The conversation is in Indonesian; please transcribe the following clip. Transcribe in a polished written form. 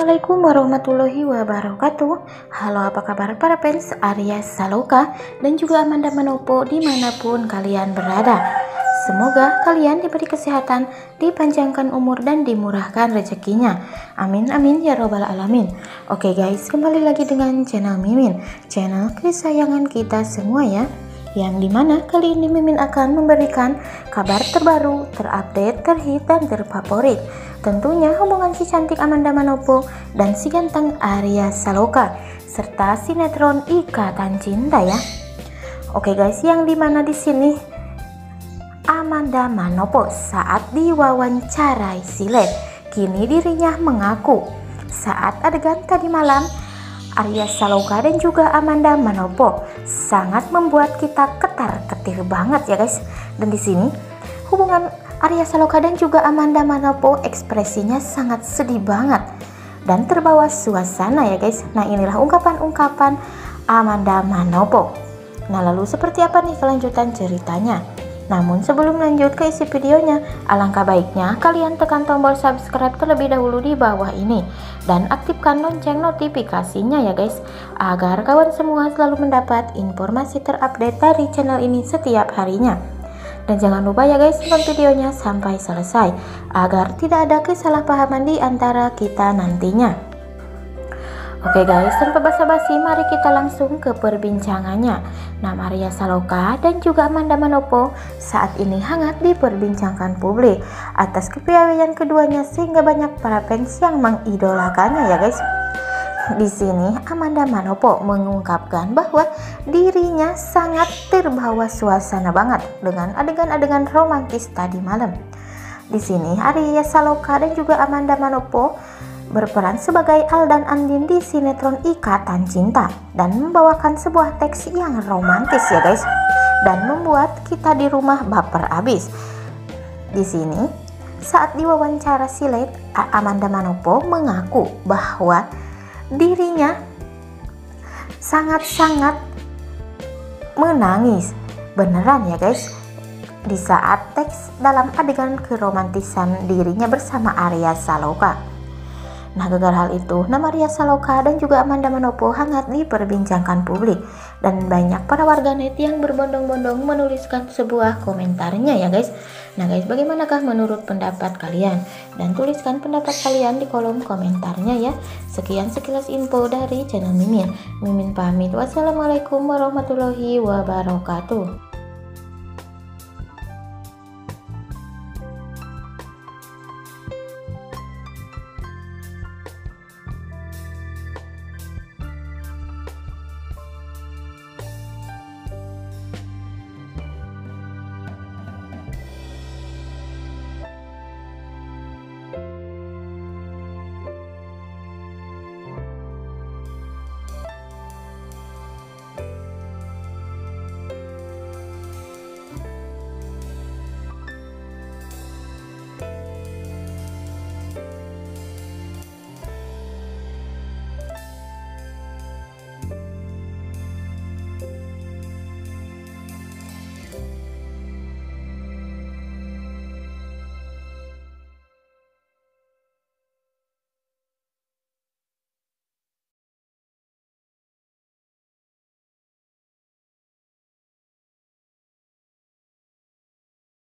Assalamualaikum warahmatullahi wabarakatuh. Halo, apa kabar para fans Arya Saloka dan juga Amanda Manopo dimanapun kalian berada. Semoga kalian diberi kesehatan, dipanjangkan umur dan dimurahkan rezekinya. Amin amin ya robbal alamin. Oke guys, kembali lagi dengan channel Mimin, channel kesayangan kita semua ya. Yang dimana kali ini Mimin akan memberikan kabar terbaru, terupdate, terhit, dan terfavorit. Tentunya hubungan si cantik Amanda Manopo dan si ganteng Arya Saloka serta sinetron Ikatan Cinta ya. Oke guys, yang dimana di sini Amanda Manopo saat diwawancarai Silet, kini dirinya mengaku saat adegan tadi malam Arya Saloka dan juga Amanda Manopo sangat membuat kita ketar-ketir banget ya guys. Dan di sini hubungan Arya Saloka dan juga Amanda Manopo ekspresinya sangat sedih banget dan terbawa suasana ya guys. Nah, inilah ungkapan-ungkapan Amanda Manopo. Nah, lalu seperti apa nih kelanjutan ceritanya? Namun sebelum lanjut ke isi videonya, alangkah baiknya kalian tekan tombol subscribe terlebih dahulu di bawah ini dan aktifkan lonceng notifikasinya ya guys, agar kawan semua selalu mendapat informasi terupdate dari channel ini setiap harinya. Dan jangan lupa ya guys, tonton videonya sampai selesai agar tidak ada kesalahpahaman di antara kita nantinya. Oke guys, tanpa basa-basi mari kita langsung ke perbincangannya. Nama Arya Saloka dan juga Amanda Manopo saat ini hangat diperbincangkan publik atas kepiawaian keduanya sehingga banyak para fans yang mengidolakannya ya guys. Di sini Amanda Manopo mengungkapkan bahwa dirinya sangat terbawa suasana banget dengan adegan-adegan romantis tadi malam. Di sini Arya Saloka dan juga Amanda Manopo berperan sebagai Al dan Andin di sinetron Ikatan Cinta dan membawakan sebuah teks yang romantis ya guys, dan membuat kita di rumah baper abis. Di sini saat diwawancara Silet, Amanda Manopo mengaku bahwa dirinya sangat-sangat menangis beneran ya guys di saat teks dalam adegan keromantisan dirinya bersama Arya Saloka. Nah, gara-gara hal itu, nama Arya Saloka dan juga Amanda Manopo hangat diperbincangkan publik dan banyak para warganet yang berbondong-bondong menuliskan sebuah komentarnya ya guys. Nah guys, bagaimanakah menurut pendapat kalian? Dan tuliskan pendapat kalian di kolom komentarnya ya. Sekian sekilas info dari channel Mimin. Mimin pamit. Wassalamualaikum warahmatullahi wabarakatuh.